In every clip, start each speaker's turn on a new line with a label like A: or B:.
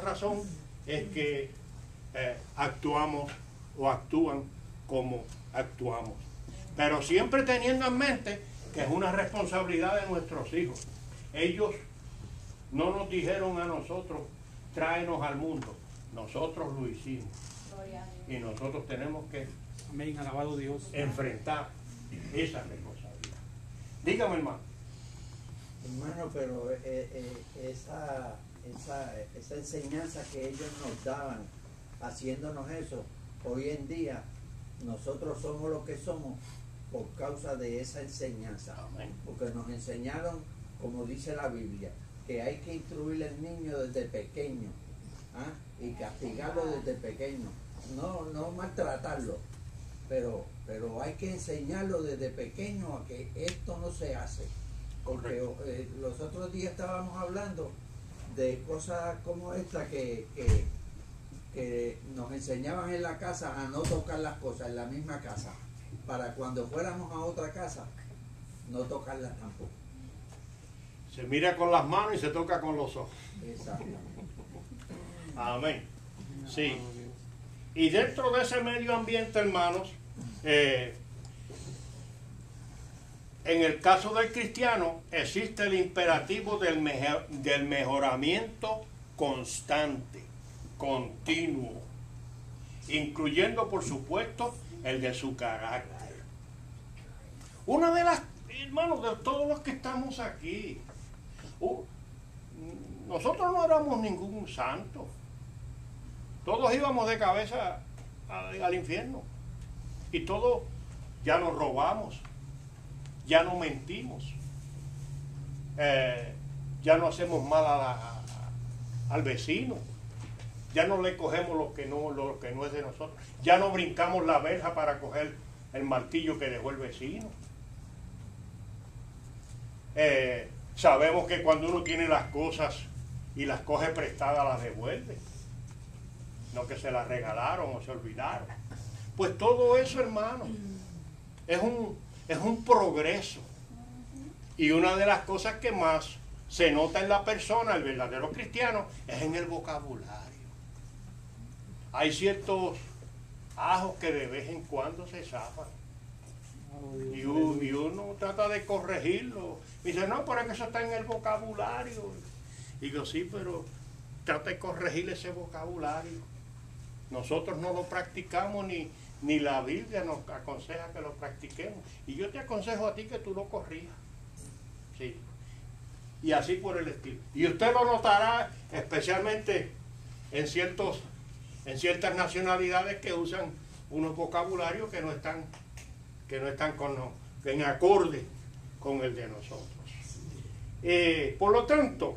A: razón es que actuamos o actúan como actuamos. Pero siempre teniendo en mente que es una responsabilidad de nuestros hijos. Ellos no nos dijeron a nosotros, tráenos al mundo. Nosotros lo hicimos. Y nosotros tenemos que,
B: amén, alabado Dios,
A: enfrentar esa responsabilidad. Dígame, hermano.
C: Hermano, pero esa enseñanza que ellos nos daban, haciéndonos eso, hoy en día nosotros somos lo que somos por causa de esa enseñanza.
A: Amén.
C: Porque nos enseñaron, como dice la Biblia, que hay que instruir al niño desde pequeño, ¿ah? Y castigarlo desde pequeño. No maltratarlo, pero hay que enseñarlo desde pequeño a que esto no se hace. Porque los otros días estábamos hablando de cosas como esta que nos enseñaban en la casa a no tocar las cosas en la misma casa, para cuando fuéramos a otra casa no tocarlas tampoco.
A: Se mira con las manos y se toca con los ojos.
C: Exactamente.
A: Amén. Sí. Y dentro de ese medio ambiente, hermanos, en el caso del cristiano existe el imperativo del mejoramiento constante, continuo, incluyendo por supuesto el de su carácter. Una de las, hermanos, de todos los que estamos aquí, nosotros no éramos ningún santo. Todos íbamos de cabeza al infierno. Y todos ya nos robamos, ya no mentimos, ya no hacemos mal al vecino, ya no le cogemos lo que no es de nosotros, ya no brincamos la verja para coger el martillo que dejó el vecino. Sabemos que cuando uno tiene las cosas y las coge prestadas, las devuelve, no que se las regalaron o se olvidaron. Pues todo eso, hermano, es un progreso. Y una de las cosas que más se nota en la persona, el verdadero cristiano, es en el vocabulario. Hay ciertos ajos que de vez en cuando se zafan. Y uno trata de corregirlo. Y dice, no, pero es que eso está en el vocabulario. Y digo, sí, pero trata de corregir ese vocabulario. Nosotros no lo practicamos, ni la Biblia nos aconseja que lo practiquemos. Y yo te aconsejo a ti que tú lo corrijas. Sí. Y así por el estilo. Y usted lo notará especialmente en ciertas nacionalidades que usan unos vocabularios que no están en acorde con el de nosotros. Por lo tanto,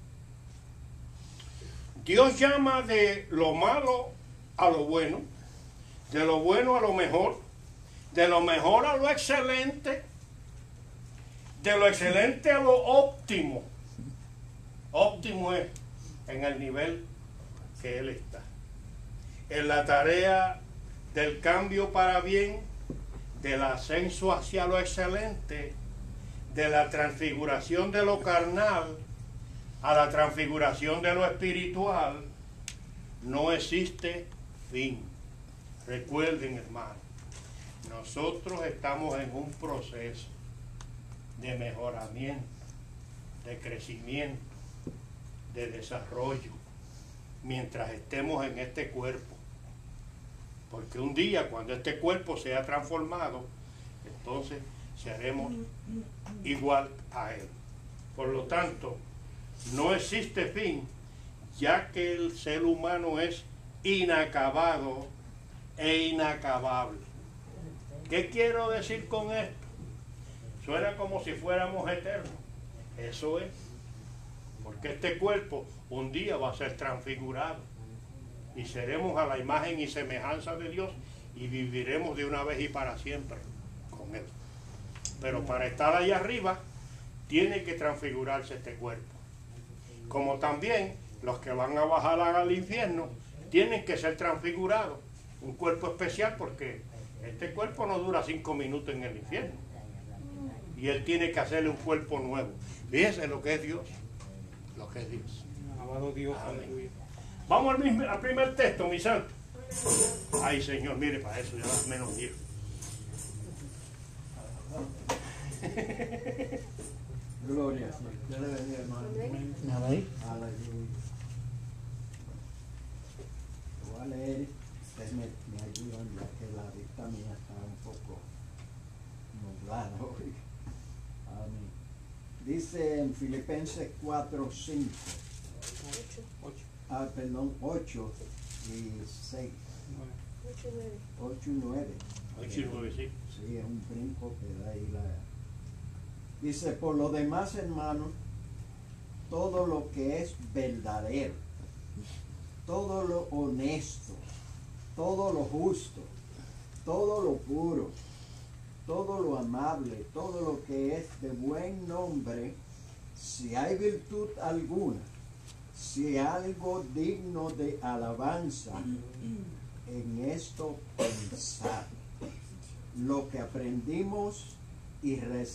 A: Dios llama de lo malo a lo bueno, de lo bueno a lo mejor, de lo mejor a lo excelente, de lo excelente a lo óptimo. Óptimo es en el nivel que Él está. En la tarea del cambio para bien, del ascenso hacia lo excelente, de la transfiguración de lo carnal a la transfiguración de lo espiritual, no existe fin. Recuerden, hermanos, nosotros estamos en un proceso de mejoramiento, de crecimiento, de desarrollo, mientras estemos en este cuerpo. Porque un día, cuando este cuerpo sea transformado, entonces seremos igual a Él. Por lo tanto, no existe fin, ya que el ser humano es inacabado e inacabable. ¿Qué quiero decir con esto? Suena como si fuéramos eternos. Eso es. Porque este cuerpo un día va a ser transfigurado. Y seremos a la imagen y semejanza de Dios y viviremos de una vez y para siempre con Él. Pero para estar ahí arriba, tiene que transfigurarse este cuerpo. Como también los que van a bajar al infierno, tienen que ser transfigurados. Un cuerpo especial, porque este cuerpo no dura 5 minutos en el infierno. Y Él tiene que hacerle un cuerpo nuevo. Fíjense lo que es Dios. Lo que es Dios.
B: alabado Dios,
A: Amén.
B: aleluya.
A: Vamos al primer texto, mi santo. Ay, Señor, mire, para eso ya menos miedo.
C: Gloria. Dios le bendiga, hermano. Aleluya. Voy a leer. Ustedes me ayudan ya que la vista mía está un poco nublada hoy. Amén. Dice en Filipenses 4:5. 8 y 6. 8 y 9.
A: 8 y 9, sí.
C: Sí, es un brinco que da ahí la... Dice, por lo demás, hermanos, todo lo que es verdadero, todo lo honesto, todo lo justo, todo lo puro, todo lo amable, todo lo que es de buen nombre, si hay virtud alguna, si algo digno de alabanza, en esto pensad. Lo que aprendimos y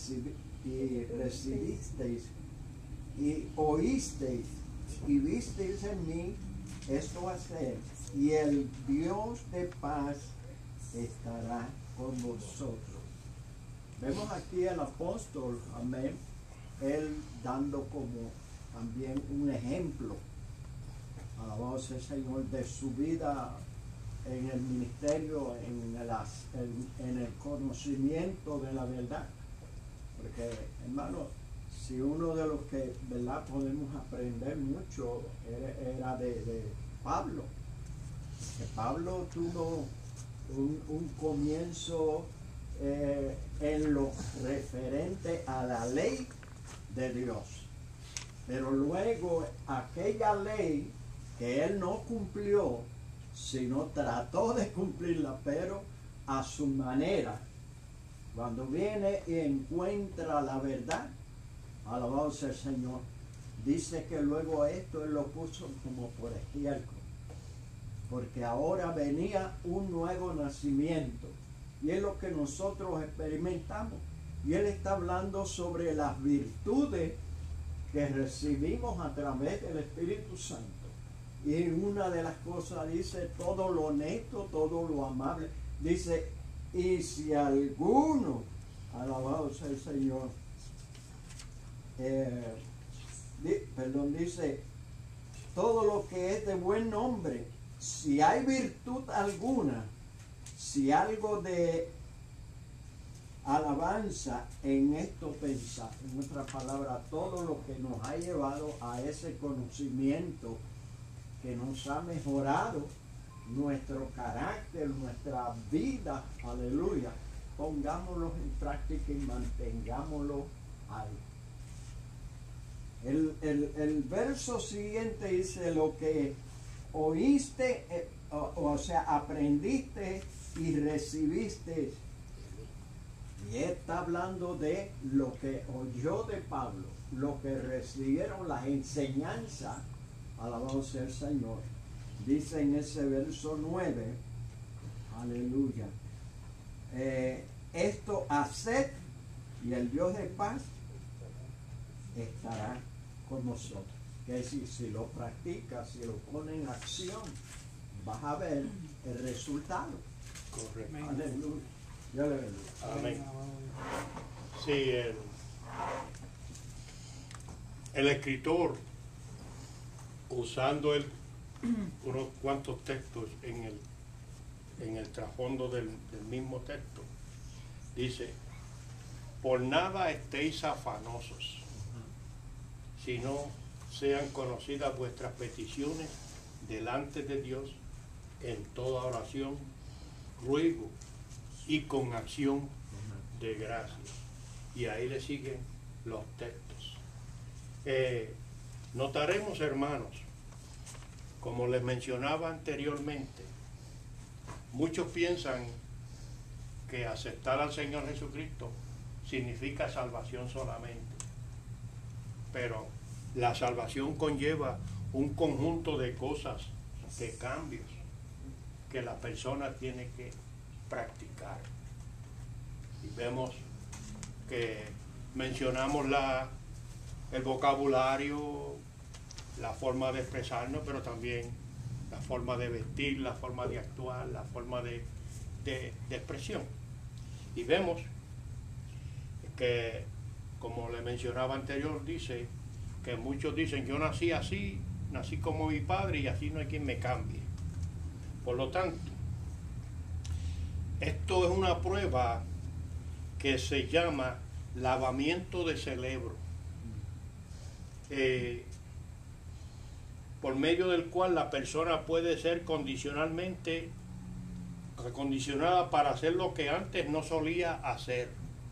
C: recibisteis y oísteis y visteis en mí, esto hacer, y el Dios de paz estará con vosotros. Vemos aquí al apóstol, amén, él dando como también un ejemplo, alabado sea el Señor, de su vida en el ministerio, en el conocimiento de la verdad. Porque, hermano, si uno de los que, ¿verdad?, podemos aprender mucho era de Pablo. Que Pablo tuvo un comienzo en lo referente a la ley de Dios. Pero luego aquella ley que él no cumplió, sino trató de cumplirla, pero a su manera. Cuando viene y encuentra la verdad, alabado sea el Señor, dice que luego esto él lo puso como por ejemplo, porque ahora venía un nuevo nacimiento, y es lo que nosotros experimentamos. Y él está hablando sobre las virtudes que recibimos a través del Espíritu Santo. Y una de las cosas dice todo lo honesto, todo lo amable. Dice, y si alguno, alabado sea el Señor, dice, todo lo que es de buen nombre, si hay virtud alguna, si algo de alabanza, en esto pensar. En otra palabra, todo lo que nos ha llevado a ese conocimiento que nos ha mejorado nuestro carácter, nuestra vida, aleluya, pongámoslo en práctica y mantengámoslo ahí. El verso siguiente dice, lo que oíste, o sea, aprendiste y recibiste. Y está hablando de lo que oyó de Pablo, lo que recibieron, las enseñanzas, alabado sea el Señor. Dice en ese verso 9, aleluya, esto haced y el Dios de paz estará con nosotros. Que decir, si lo practicas, si lo pones en acción, vas a ver el resultado.
A: Correcto.
C: Aleluya. Dios le bendiga.
A: Amén. Sí, el escritor, usando unos cuantos textos en el trasfondo del mismo texto, dice, por nada estéis afanosos, sino sean conocidas vuestras peticiones delante de Dios en toda oración, ruego y con acción de gracias. Y ahí le siguen los textos. Notaremos, hermanos, como les mencionaba anteriormente, muchos piensan que aceptar al Señor Jesucristo significa salvación solamente. Pero la salvación conlleva un conjunto de cosas, de cambios, que la persona tiene que practicar. Y vemos que mencionamos el vocabulario, la forma de expresarnos, pero también la forma de vestir, la forma de actuar, la forma de expresión. Y vemos que, como le mencionaba anterior, dice que muchos dicen, yo nací así, nací como mi padre y así no hay quien me cambie. Por lo tanto, esto es una prueba que se llama lavamiento de cerebro, por medio del cual la persona puede ser condicionalmente recondicionada para hacer lo que antes no solía hacer.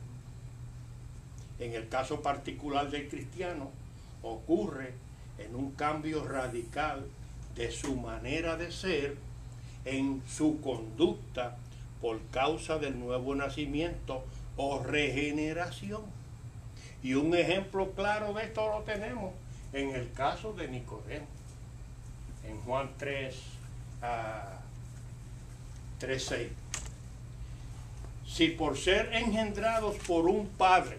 A: En el caso particular del cristiano, ocurre en un cambio radical de su manera de ser, en su conducta, por causa del nuevo nacimiento o regeneración. Y un ejemplo claro de esto lo tenemos en el caso de Nicodemo, en Juan 3:6. Si por ser engendrados por un padre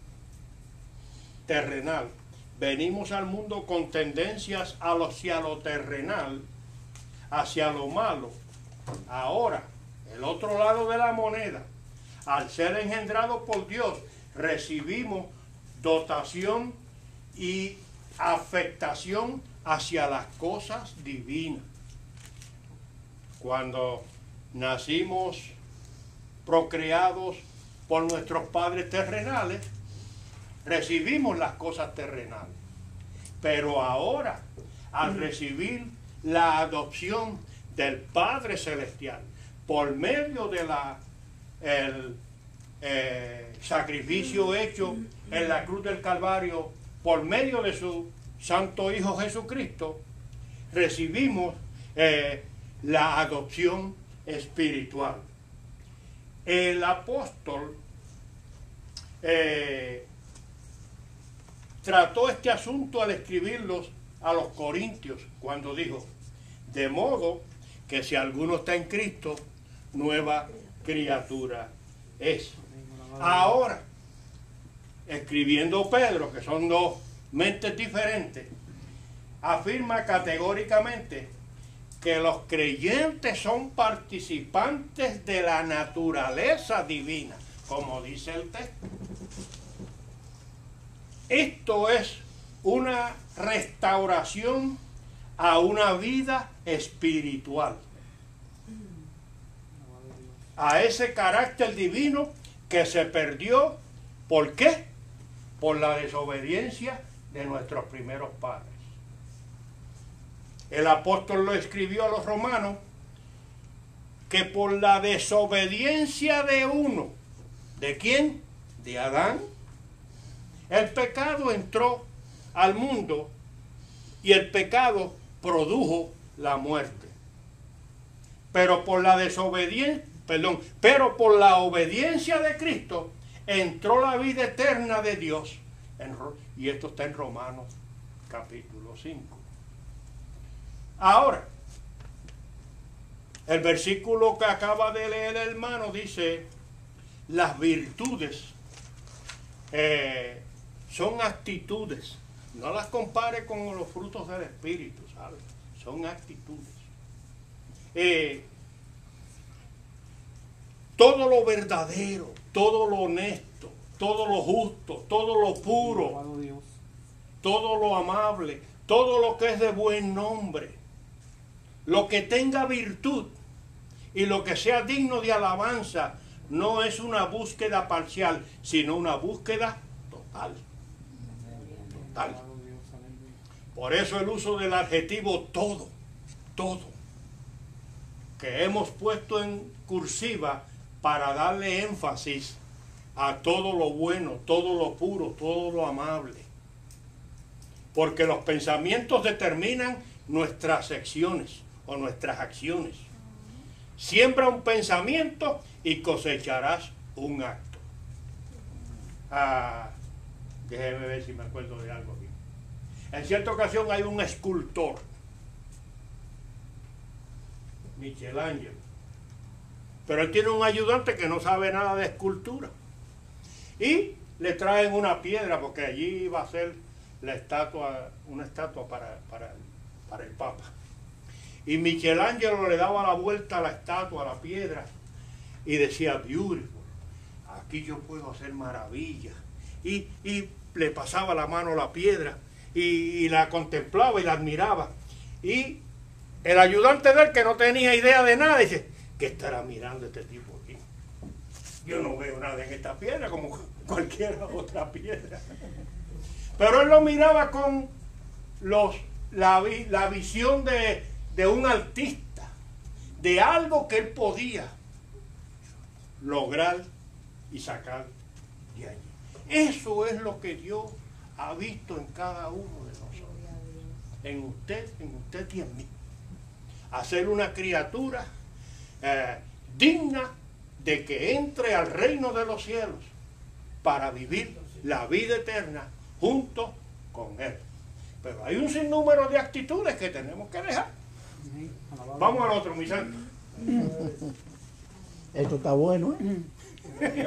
A: terrenal venimos al mundo con tendencias hacia lo terrenal, hacia lo malo, ahora el otro lado de la moneda, al ser engendrados por Dios, recibimos dotación y afectación hacia las cosas divinas. Cuando nacimos procreados por nuestros padres terrenales, recibimos las cosas terrenales. Pero ahora, al recibir la adopción del Padre Celestial, por medio de sacrificio hecho en la cruz del Calvario, por medio de su Santo Hijo Jesucristo, recibimos la adopción espiritual. El apóstol trató este asunto al escribirlos a los Corintios, cuando dijo, de modo que si alguno está en Cristo, nueva criatura es. Ahora, escribiendo Pedro, que son dos mentes diferentes, afirma categóricamente que los creyentes son participantes de la naturaleza divina, como dice el texto. Esto es una restauración a una vida espiritual, a ese carácter divino que se perdió. ¿Por qué? Por la desobediencia de nuestros primeros padres. El apóstol lo escribió a los romanos, que por la desobediencia de uno, ¿de quién? De Adán, el pecado entró al mundo y el pecado produjo la muerte. Pero por la obediencia de Cristo entró la vida eterna de Dios. Y esto está en Romanos capítulo 5. Ahora, el versículo que acaba de leer el hermano dice, las virtudes son actitudes. No las compare con los frutos del Espíritu, ¿sabes? Son actitudes. Todo lo verdadero, todo lo honesto, todo lo justo, todo lo puro, todo lo amable, todo lo que es de buen nombre, lo que tenga virtud y lo que sea digno de alabanza, no es una búsqueda parcial, sino una búsqueda total. Total. Por eso el uso del adjetivo todo, que hemos puesto en cursiva para darle énfasis a todo lo bueno, todo lo puro, todo lo amable. Porque los pensamientos determinan nuestras acciones o nuestras acciones. Siembra un pensamiento y cosecharás un acto. Déjeme ver si me acuerdo de algo aquí. En cierta ocasión hay un escultor, Michelangelo, pero él tiene un ayudante que no sabe nada de escultura. Y le traen una piedra porque allí va a ser la estatua, una estatua para el Papa. Y Michelangelo le daba la vuelta a la estatua, a la piedra, y decía, beautiful, aquí yo puedo hacer maravillas. Y le pasaba la mano a la piedra, y la contemplaba y la admiraba. Y el ayudante de él, que no tenía idea de nada, dice, ¿qué estará mirando este tipo aquí? Yo no veo nada en esta piedra como cualquier otra piedra. Pero él lo miraba con la visión de un artista, de algo que él podía lograr y sacar de allí. Eso es lo que Dios ha visto en cada uno de nosotros, en usted y en mí. Hacer una criatura digna de que entre al reino de los cielos para vivir la vida eterna junto con Él. Pero hay un sinnúmero de actitudes que tenemos que dejar. Vamos al otro, mi santo.
C: Esto está bueno, ¿eh?
B: Dice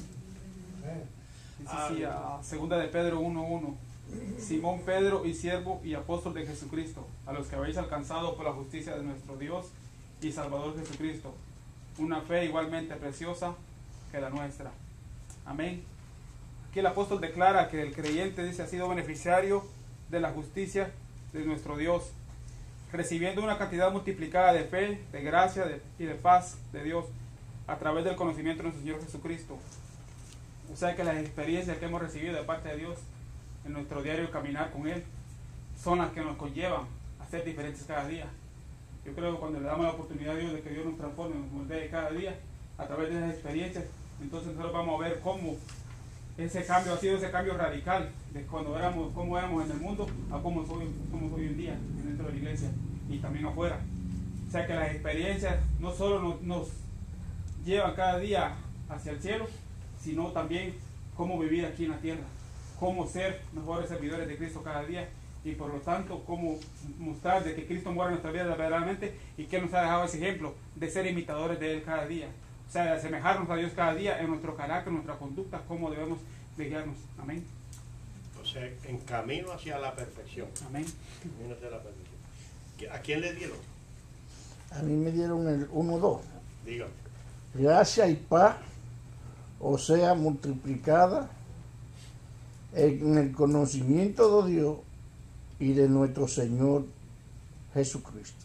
B: así, a segunda de Pedro 1:1. Simón Pedro y siervo y apóstol de Jesucristo, a los que habéis alcanzado por la justicia de nuestro Dios y Salvador Jesucristo, una fe igualmente preciosa que la nuestra. Amén. Aquí el apóstol declara que el creyente, dice, ha sido beneficiario de la justicia de nuestro Dios, recibiendo una cantidad multiplicada de fe, de gracia y de paz de Dios a través del conocimiento de nuestro Señor Jesucristo. O sea que las experiencias que hemos recibido de parte de Dios en nuestro diario caminar con Él son las que nos conllevan a ser diferentes cada día. Yo creo que cuando le damos la oportunidad a Dios de que Dios nos transforme, nos moldee cada día a través de esas experiencias, entonces nosotros vamos a ver cómo ese cambio ha sido ese cambio radical de cuando cómo éramos en el mundo a cómo somos hoy en día dentro de la iglesia y también afuera. O sea que las experiencias no solo nos llevan cada día hacia el cielo, sino también cómo vivir aquí en la tierra, cómo ser mejores servidores de Cristo cada día y por lo tanto cómo mostrar de que Cristo muere en nuestra vida verdaderamente y que Él nos ha dejado ese ejemplo de ser imitadores de Él cada día. O sea, de asemejarnos a Dios cada día en nuestro carácter, en nuestra conducta, cómo debemos de guiarnos. Amén.
A: O sea, en camino hacia la perfección.
B: Amén.
A: Camino hacia la perfección. ¿A quién le dieron?
D: A mí me dieron el 1-2.
A: Dígame.
D: Gracia y paz, o sea, multiplicada en el conocimiento de Dios y de nuestro Señor Jesucristo.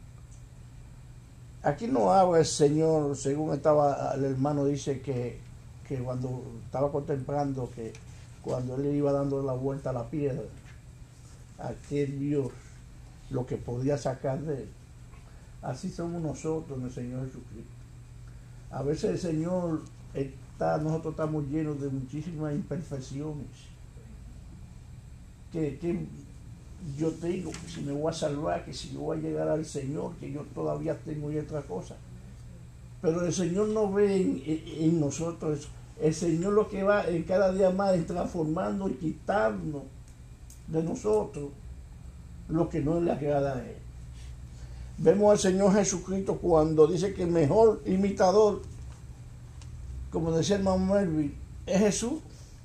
D: Aquí no habla el Señor, según estaba el hermano, dice que cuando estaba contemplando, que cuando él le iba dando la vuelta a la piedra, aquel Dios lo que podía sacar de él. Así somos nosotros en el Señor Jesucristo. A veces el Señor nosotros estamos llenos de muchísimas imperfecciones. Que yo tengo, que si me voy a salvar, que si yo voy a llegar al Señor, que yo todavía tengo y otra cosa. Pero el Señor no ve en nosotros eso. El Señor lo que va en cada día más es transformando y quitarnos de nosotros lo que no le agrada a Él. Vemos al Señor Jesucristo cuando dice que el mejor imitador, como decía el hermano Melvin, es Jesús.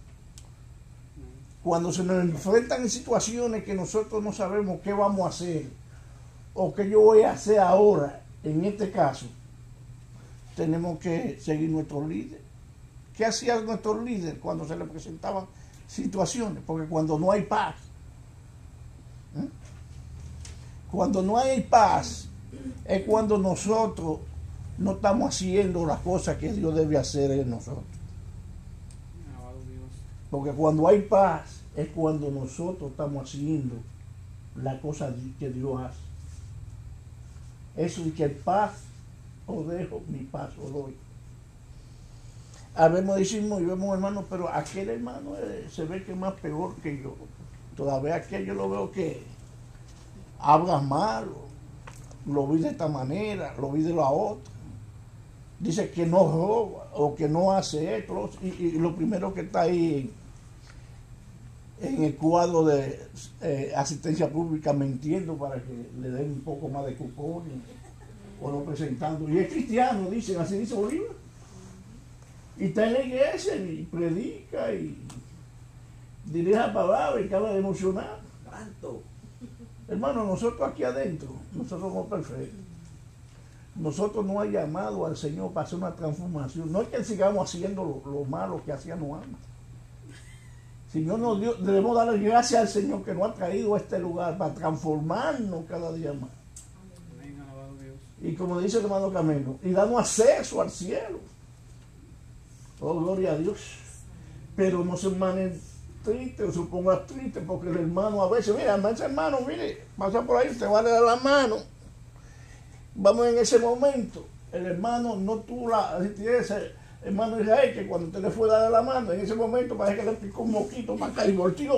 D: Cuando se nos enfrentan en situaciones que nosotros no sabemos qué vamos a hacer o qué yo voy a hacer ahora, en este caso, tenemos que seguir nuestro líder. ¿Qué hacía nuestro líder cuando se le presentaban situaciones? Porque cuando no hay paz, cuando no hay paz, es cuando nosotros no estamos haciendo las cosas que Dios debe hacer en nosotros. Porque cuando hay paz, es cuando nosotros estamos haciendo las cosas que Dios hace. Eso de que paz os dejo, mi paz os doy. Habemos decimos y vemos hermano, pero aquel hermano se ve que es más peor que yo. Todavía aquel yo lo veo que habla mal, lo vi de esta manera, lo vi de la otra. Dice que no roba o que no hace esto. Y lo primero que está ahí en el cuadro de asistencia pública mintiendo para que le den un poco más de cupones o no presentando. Y es cristiano, dicen, así dice Bolívar. Y está en la iglesia y predica y dirige la palabra y acaba de emocionar.
C: Tanto.
D: Hermano, nosotros aquí adentro, nosotros somos perfectos. Nosotros no hay llamado al Señor para hacer una transformación. No es que sigamos haciendo lo malo que hacíamos antes. Señor nos dio, debemos darle gracias al Señor que nos ha traído a este lugar para transformarnos cada día más.
B: Amén, alabado Dios.
D: Y como dice el hermano Camilo, y darnos acceso al cielo. Oh, gloria a Dios. Pero no se manen tristes o se pongan tristes porque el hermano a veces, mira, ese hermano, mire, pasa por ahí, te va a dar la mano. Vamos en ese momento. El hermano no tuvo ese hermano Israel que cuando usted le fue a dar la mano, en ese momento parece que le picó un mosquito para acá y volteó.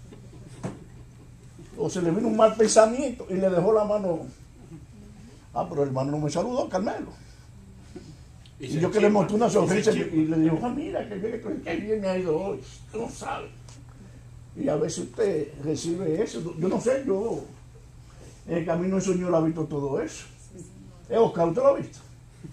D: O se le vino un mal pensamiento y le dejó la mano. Ah, pero el hermano no me saludó, Carmelo. Y yo que le monté una sonrisa y le digo, mira, que bien me ha ido hoy. Tú no sabes. Y a veces usted recibe eso. Yo no sé, yo en el camino del Señor ha visto todo eso. Oscar, ¿usted lo ha visto?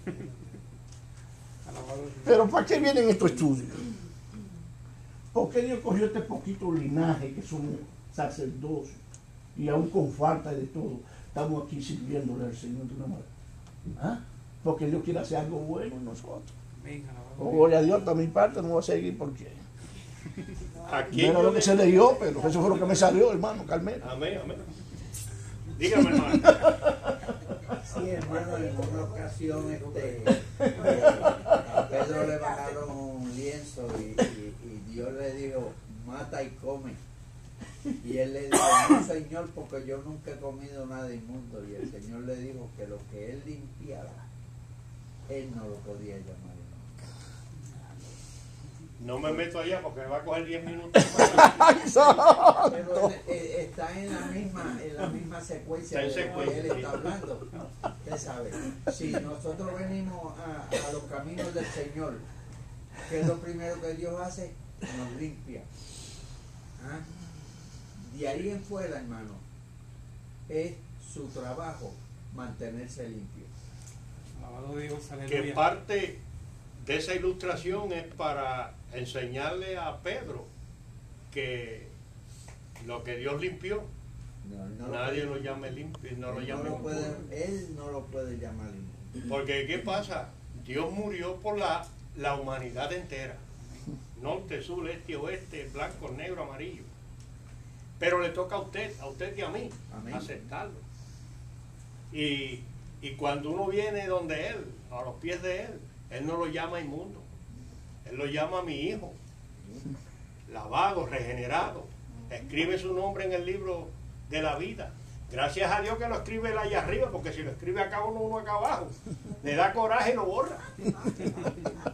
D: Pero ¿para qué vienen estos estudios? ¿Por qué Dios cogió este poquito linaje que somos sacerdotes y aún con falta de todo estamos aquí sirviéndole al Señor de una manera? ¿Ah? Porque Dios quiere hacer algo bueno en nosotros. Oh, gloria a Dios, a mi parte no voy a seguir porque
A: Aquí
D: no era lo que se leyó, pero eso fue lo que me salió, hermano Carmelo.
A: Amén, amén. Dígame, hermano.
C: Sí, hermano, en una ocasión a Pedro le bajaron un lienzo y Dios le dijo, mata y come. Y él le dijo, no, Señor, porque yo nunca he comido nada inmundo. Y el Señor le dijo que lo que él limpiara, él no lo podía llamar.
A: No me meto allá porque me va a coger 10 minutos.
C: Pero está en la misma secuencia de lo que él está hablando. Usted sabe, si nosotros venimos a los caminos del Señor, ¿qué es lo primero que Dios hace? Nos limpia. ¿Ah? De ahí en fuera, hermano, es su trabajo mantenerse limpio.
B: Alabado Dios,
A: Que
B: aleluya.
A: parte de esa ilustración es para enseñarle a Pedro que lo que Dios limpió, nadie lo llame limpio, no lo llame impuro.
C: Él no lo puede llamar limpio.
A: Porque ¿qué pasa? Dios murió por la humanidad entera. Norte, sur, este, oeste, blanco, negro, amarillo. Pero le toca a usted y a mí,
C: Amén.
A: aceptarlo. Y cuando uno viene donde Él, a los pies de Él no lo llama inmundo. Él lo llama mi hijo, lavado, regenerado. Escribe su nombre en el libro de la vida. Gracias a Dios que lo escribe él allá arriba, porque si lo escribe acá uno acá abajo, le da coraje y lo borra.